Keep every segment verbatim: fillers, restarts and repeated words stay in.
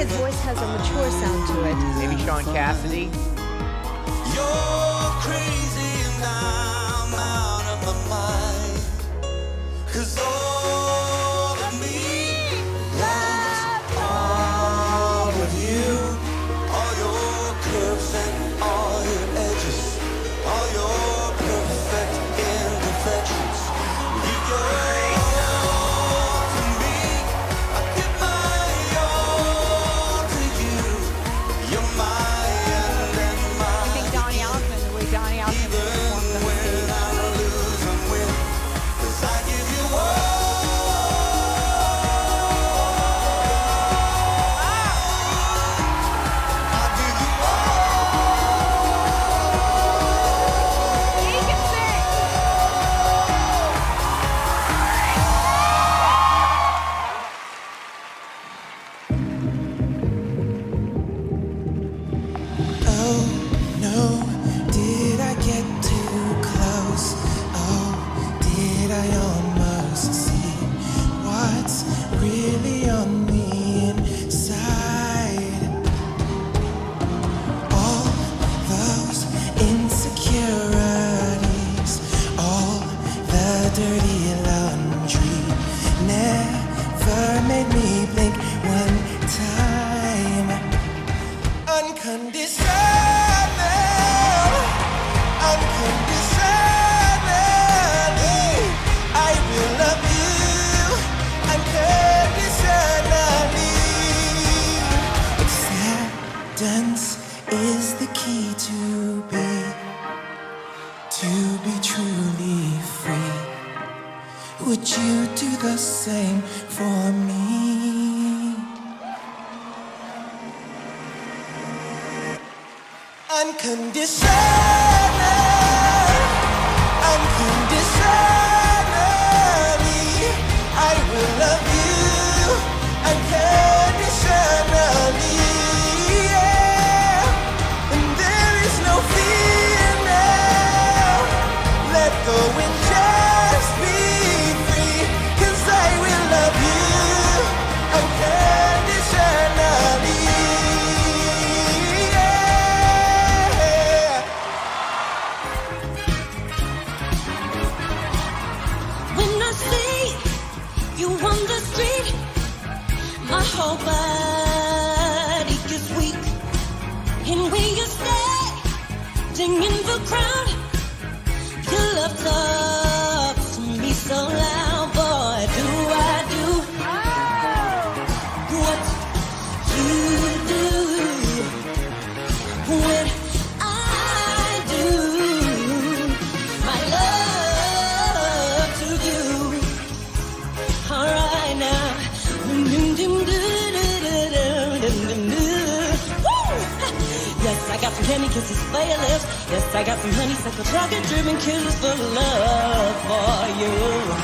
his voice has a mature sound to it. Maybe Sean Cassidy? You're crazy and I'm out of my mind. 'Cause all of me loves all of you. All your curves and all your edges. All your perfect imperfections. You're to me. I give my all to you. You're my end and my I think Donnie Osmond, the way Donnie Osmond performs on when stage. I lose and win. 'Cause I give you all. I give you He can sing. Oh no, did I get too close? Oh, did I almost see what's really on the inside? All those insecurities, all the dirty laundry never made me blink one time. Unconditional, unconditionally, I will love you unconditionally. Acceptance is the key to be, to be truly free. Would you do the same for me? Unconditional, unconditionally, I will love you unconditionally, yeah. And there is no fear now. Let go and just be free. 'Cause I will love you unconditionally. When I see you on the street, my whole body gets weak. And when you standing in the crowd, your love talks to me so loud. Boy, do I do what you do when I do my love to you. All right now. Woo! Yes, I got some candy kisses for your lips. Yes, I got some honeysuckle chocolate dripping kisses for love for you.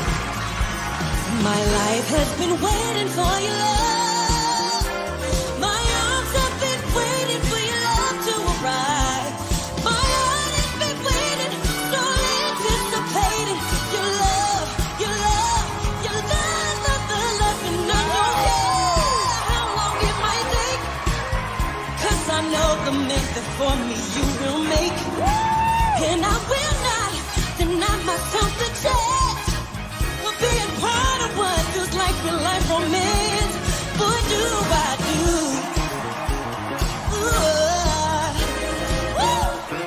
My life has been waiting for your love. My arms have been waiting for your love to arrive. My heart has been waiting, so anticipating your love, your love, your love, love, love, love. And I don't care how long it might take, 'cause I know the method for me you will make. And I will not deny myself the chance of being part of what feels like real life romance. Boy, do I do. Ooh, woo.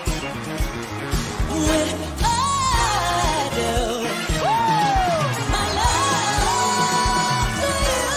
When I do my love to you.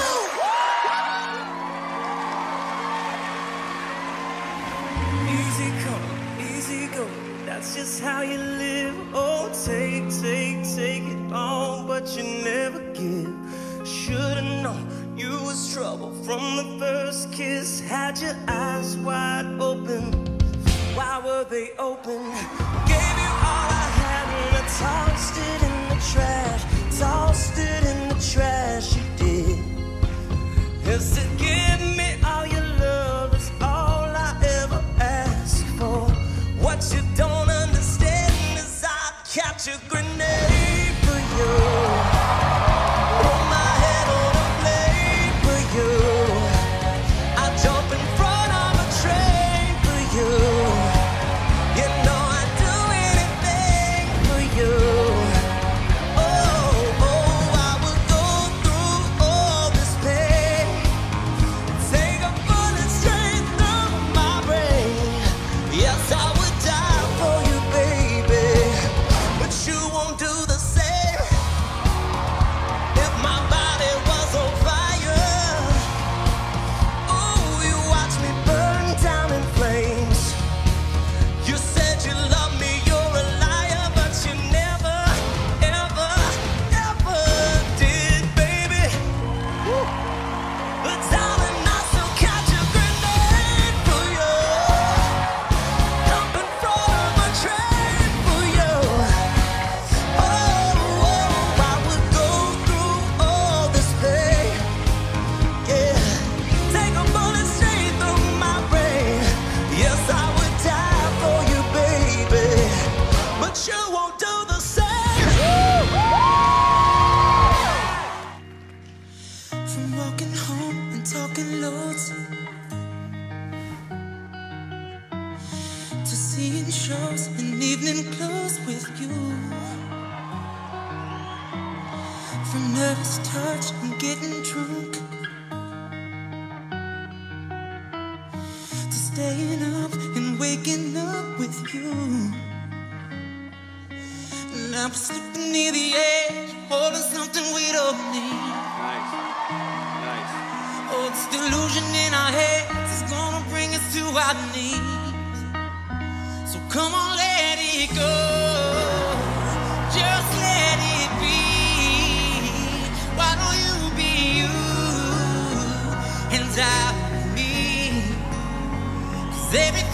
Easy come, easy go. That's just how you live. Oh, take, take, take it all, but you never give. Should've known you was trouble from the first kiss. Had your eyes wide open. Why were they open? Gave you all I had and I tossed it in the trash. Tossed it in the trash, you did. Is to give me all your love, that's all I ever asked for. What you don't understand is I catch a grenade for you. Put my head on a blade for you. I don't from nervous touch and getting drunk, to staying up and waking up with you. Now we're slipping near the edge, holding something we don't need. Nice. Nice. Oh, this delusion in our heads is gonna bring us to our knees. So come on, let it go. Just let it be. Why don't you be you and I be me? 'Cause every